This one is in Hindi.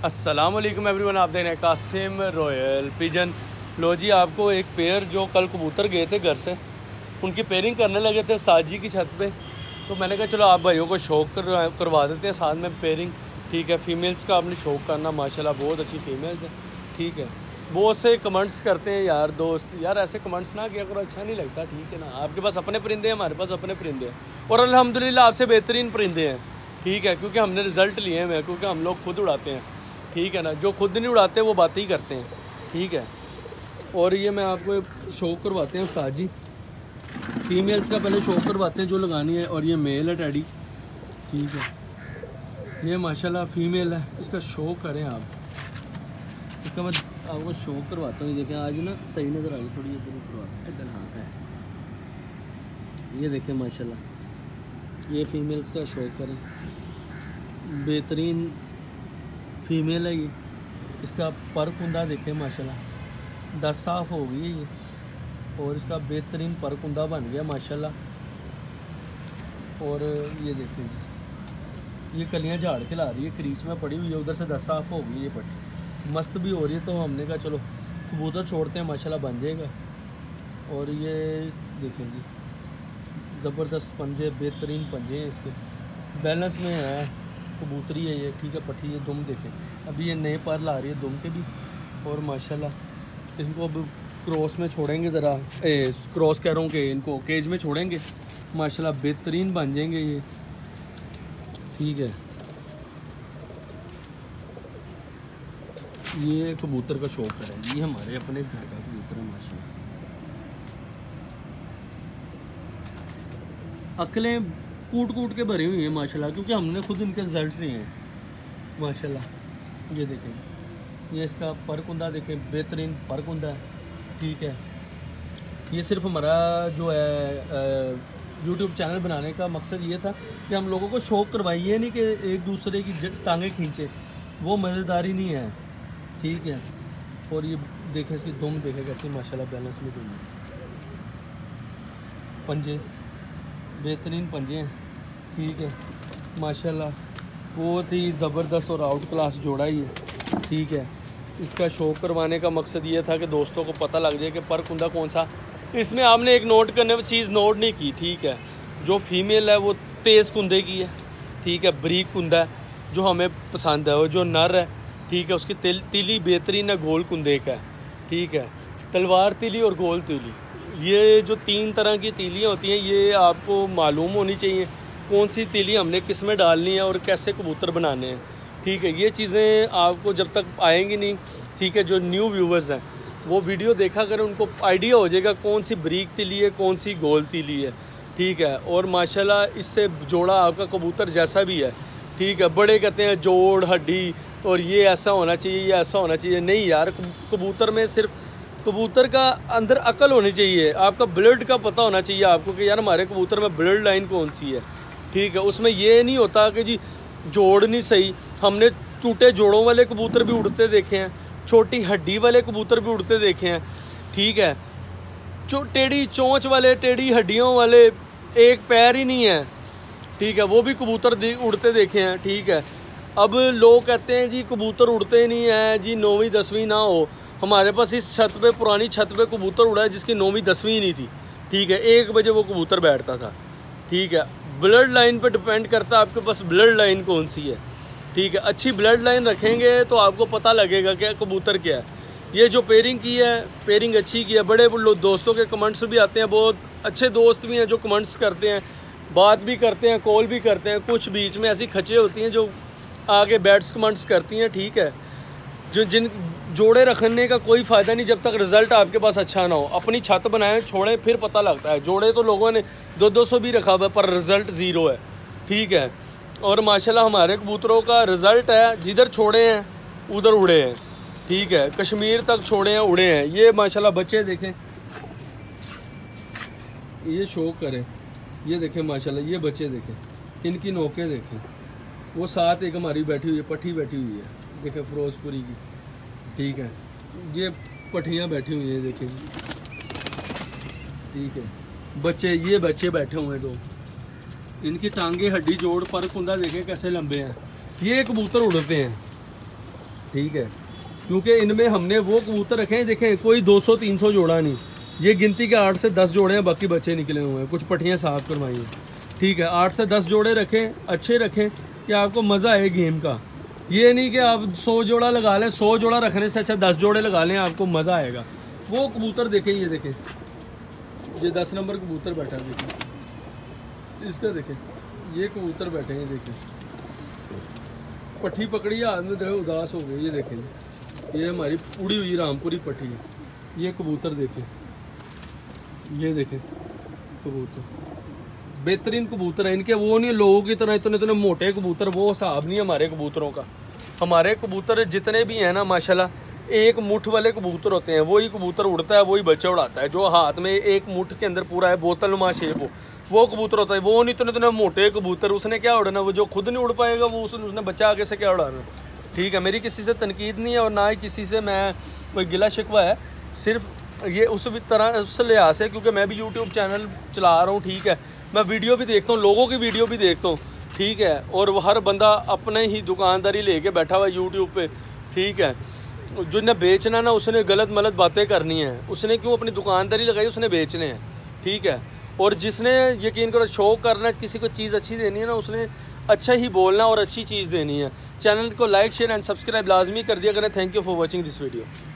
अस्सलाम वालेकुम एवरीवन, आप देख रहे हैं कासिम रॉयल पिजन। लो जी, आपको एक पेयर जो कल कबूतर गए थे घर से, उनकी पेयरिंग करने लगे थे उस्ताद जी की छत पे। तो मैंने कहा चलो आप भाइयों को शौक करवा देते हैं साथ में पेयरिंग। ठीक है, फ़ीमेल्स का आपने शौक करना, माशाल्लाह बहुत अच्छी फ़ीमेल्स हैं। ठीक है, बहुत से कमेंट्स करते हैं यार दोस्त, यार ऐसे कमेंट्स ना किया करो, अच्छा नहीं लगता। ठीक है ना, आपके पास अपने परिंदे हैं, हमारे पास अपने परिंदे हैं, और अल्हम्दुलिल्लाह आपसे बेहतरीन परिंदे हैं। ठीक है, क्योंकि हमने रिज़ल्ट लिए हुए हैं, क्योंकि हम लोग खुद उड़ाते हैं। ठीक है ना, जो खुद नहीं उड़ाते वो बातें ही करते हैं। ठीक है, और ये मैं आपको शौक करवाते हैं उस्ताद जी, फीमेल्स का पहले शौक करवाते हैं जो लगानी है। और ये मेल है टैडी। ठीक है, ये माशाल्लाह फीमेल है, इसका शौक करें आप, इसका मैं आपको शौक करवाता हूँ। ये देखें, आज ना सही नज़र आ रही थोड़ी, इधर करवाते इधर, हाँ है। ये देखें माशाल्लाह, ये फीमेल्स का शौक करें, बेहतरीन फीमेल है ये। इसका पर कुंदा देखें माशाल्लाह, 10 साफ़ हो गई है ये, और इसका बेहतरीन पर कुंदा बन गया माशाल्लाह। और ये देखें जी, ये कलियां झाड़ के ला रही है, क्रीच में पड़ी हुई है, उधर से 10 साफ़ हो गई है पट्टी, मस्त भी हो रही है। तो हमने कहा चलो कबूतर छोड़ते हैं, माशाल्लाह बन जाएगा। और ये देखें जी, ज़बरदस्त पंजे, बेहतरीन पंजे हैं इसके, बैलेंस में है, कबूतरी है ये। ठीक है, पट्टी ये दुम देखें, अभी ये नए पर ला रही है दुम के भी। और माशाल्लाह इनको अब क्रॉस में छोड़ेंगे, ज़रा क्रॉस कह रहा हूँ कि इनको केज में छोड़ेंगे, माशाल्लाह बेहतरीन बन जाएंगे ये। ठीक है, ये कबूतर का शौक है, ये हमारे अपने घर का कबूतर है माशाल्लाह। अकलें कूट कूट के भरी हुई हैं माशाल्लाह, क्योंकि हमने खुद इनके रिजल्ट लिए हैं माशाल्लाह। ये देखें, ये इसका पर कुंदा देखें, बेहतरीन पर कुंदा है। ठीक है, ये सिर्फ हमारा जो है यूट्यूब चैनल बनाने का मकसद ये था कि हम लोगों को शौक करवाइए, नहीं कि एक दूसरे की टांगें खींचे, वो मज़ेदारी नहीं है। ठीक है, और ये देखें, इसकी दुम देखें कैसे माशाल्लाह बैलेंस में दुम है, पंजे बेहतरीन पंजे हैं। ठीक है माशाल्लाह, बहुत ही ज़बरदस्त और आउट क्लास जोड़ा ही है। ठीक है, इसका शौक करवाने का मकसद ये था कि दोस्तों को पता लग जाए कि पर कुंदा कौन सा। इसमें आपने एक नोट करने वाली चीज़ नोट नहीं की। ठीक है, जो फीमेल है वो तेज़ कुंदे की है। ठीक है, बरीक कुंदा है जो हमें पसंद है, और जो नर है, ठीक है, उसकी तीली बेहतरीन है, गोल कुंदे का है। ठीक है, तलवार तीली और गोल तीली, ये जो 3 तरह की तीलियाँ होती हैं, ये आपको मालूम होनी चाहिए कौन सी तीली हमने किस में डालनी है और कैसे कबूतर बनाने हैं। ठीक है, ये चीज़ें आपको जब तक आएंगी नहीं, ठीक है, जो न्यू व्यूवर्स हैं वो वीडियो देखा करें, उनको आइडिया हो जाएगा कौन सी बरीक तीली है, कौन सी गोल तीली है। ठीक है, और माशाल्लाह इससे जोड़ा आपका कबूतर जैसा भी है। ठीक है, बड़े कहते हैं जोड़ हड्डी और ये ऐसा होना चाहिए, ये ऐसा होना चाहिए, नहीं यार, कबूतर में सिर्फ कबूतर का अंदर अकल होनी चाहिए, आपका ब्लड का पता होना चाहिए आपको कि यार हमारे कबूतर में ब्लड लाइन कौन सी है। ठीक है, उसमें ये नहीं होता कि जी जोड़ नहीं सही, हमने टूटे जोड़ों वाले कबूतर भी उड़ते देखे हैं, छोटी हड्डी वाले कबूतर भी उड़ते देखे हैं। ठीक है, जो टेढ़ी चोंच वाले, टेढ़ी हड्डियों वाले, एक पैर ही नहीं है, ठीक है, वो भी कबूतर उड़ते देखे हैं। ठीक है, अब लोग कहते हैं जी कबूतर उड़ते नहीं हैं जी, 9वीं 10वीं ना हो। हमारे पास इस छत पे, पुरानी छत पे कबूतर उड़ा है जिसकी 9वीं 10वीं नहीं थी। ठीक है, 1 बजे वो कबूतर बैठता था। ठीक है, ब्लड लाइन पे डिपेंड करता है आपके पास ब्लड लाइन कौन सी है। ठीक है, अच्छी ब्लड लाइन रखेंगे तो आपको पता लगेगा कि कबूतर क्या है। ये जो पेयरिंग की है, पेयरिंग अच्छी की है। बड़े दोस्तों के कमेंट्स भी आते हैं, बहुत अच्छे दोस्त भी हैं जो कमेंट्स करते हैं, बात भी करते हैं, कॉल भी करते हैं। कुछ बीच में ऐसी खचे होती हैं जो आगे बैड्स कमेंट्स करती हैं। ठीक है, जिन जोड़े रखने का कोई फ़ायदा नहीं जब तक रिज़ल्ट आपके पास अच्छा ना हो। अपनी छत बनाएं, छोड़ें, फिर पता लगता है। जोड़े तो लोगों ने 200 भी रखा हुआ है पर रिज़ल्ट ज़ीरो है। ठीक है, और माशाल्लाह हमारे कबूतरों का रिज़ल्ट है, जिधर छोड़े हैं उधर उड़े हैं। ठीक है, कश्मीर तक छोड़े हैं, उड़े हैं। ये माशाल्लाह बच्चे देखें, ये शौक करें, ये देखें माशाल्लाह, ये बच्चे देखें, इनकी नोकें देखें। वो साथ एक हमारी बैठी हुई है, पट्टी बैठी हुई है, देखें फिरोजपुरी की। ठीक है, ये पट्टियाँ बैठी हुई हैं देखें। ठीक है, बच्चे, ये बच्चे बैठे हुए हैं 2, इनकी टांगे, हड्डी, जोड़, पर कुंदा देखें कैसे लंबे हैं। ये कबूतर उड़ते हैं। ठीक है, क्योंकि इनमें हमने वो कबूतर रखे हैं, देखें कोई 200-300 जोड़ा नहीं, ये गिनती के 8 से 10 जोड़े हैं, बाकी बच्चे निकले हुए हैं, कुछ पट्टियाँ साफ करवाई हैं। ठीक है, 8 से 10 जोड़े रखें, अच्छे रखें कि आपको मज़ा आए गेम का। ये नहीं कि आप 100 जोड़ा लगा लें, 100 जोड़ा रखने से अच्छा 10 जोड़े लगा लें, आपको मज़ा आएगा। वो कबूतर देखें, ये देखें, ये 10 नंबर कबूतर बैठा है, देखें इसका, देखें ये कबूतर बैठे हैं, देखें पट्टी पकड़ी है, हाथ में देखो उदास हो गई। ये देखें, ये हमारी उड़ी हुई रामपुरी पट्टी है। ये कबूतर देखें, ये देखें कबूतर, बेहतरीन कबूतर है। इनके वो नहीं लोगों की तरह इतने इतने मोटे कबूतर, वो हिसाब नहीं हमारे कबूतरों का। हमारे कबूतर जितने भी हैं ना माशाल्लाह, एक मुठ वाले कबूतर होते हैं, वही कबूतर उड़ता है, वही बच्चे उड़ाता है। जो हाथ में एक मुठ के अंदर पूरा है बोतलनुमा शेप हो, वो कबूतर होता है। वो नहीं इतने मोटे कबूतर, उसने क्या उड़ना, वो जो खुद नहीं उड़ पाएगा वो उसने बच्चा आगे से क्या उड़ाना। ठीक है, मेरी किसी से तनकीद नहीं है और ना ही किसी से मैं कोई गिला शिकवा है, सिर्फ ये उस तरह उस लिहाज से क्योंकि मैं भी यूट्यूब चैनल चला रहा हूँ। ठीक है, मैं वीडियो भी देखता हूँ, लोगों की वीडियो भी देखता हूँ। ठीक है, और वो हर बंदा अपने ही दुकानदारी लेके बैठा हुआ है यूट्यूब पे। ठीक है, जिन्हें बेचना ना उसने गलत मलत बातें करनी है, उसने क्यों अपनी दुकानदारी लगाई, उसने बेचने हैं। ठीक है, और जिसने यकीन करो शौक करना है, किसी को चीज़ अच्छी देनी है ना, उसने अच्छा ही बोलना और अच्छी चीज़ देनी है। चैनल को लाइक शेयर एंड सब्सक्राइब लाजमी कर दिया करें। Thank you for watching this video.